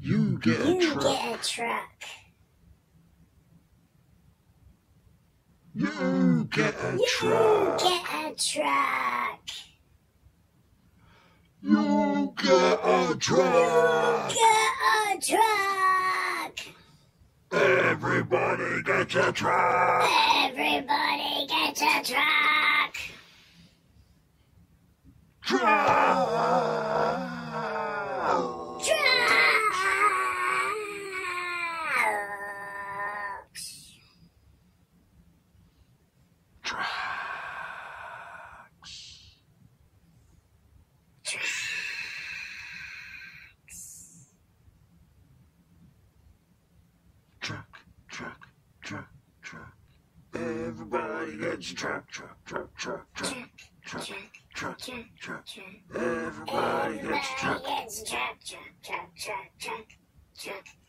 You get a truck. Get a truck. You get a truck. Get a truck. You get a truck. Get a truck. Everybody gets a truck. Everybody gets a truck. Truck. Truck. Everybody gets a truck. Everybody gets a truck. Truck.